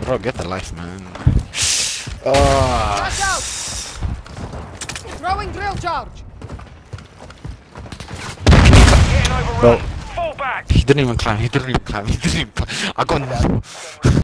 Bro, get the life, man. Oh. Watch out! Throwing drill charge. Getting overrun. Bro, Fall back. he didn't even climb. He didn't even climb. He didn't even climb. I got